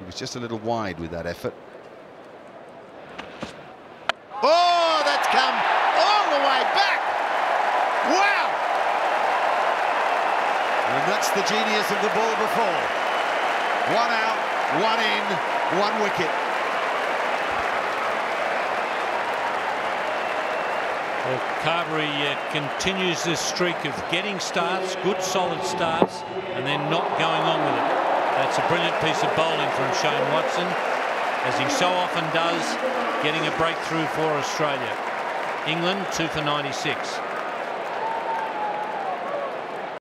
He was just a little wide with that effort. Oh, that's come all the way back. Wow! And that's the genius of the ball before. 1 out, 1 in, 1 wicket. Well, Carberry continues this streak of getting starts, good solid starts, and then not going on with it. That's a brilliant piece of bowling from Shane Watson, as he so often does, getting a breakthrough for Australia. England 2 for 96.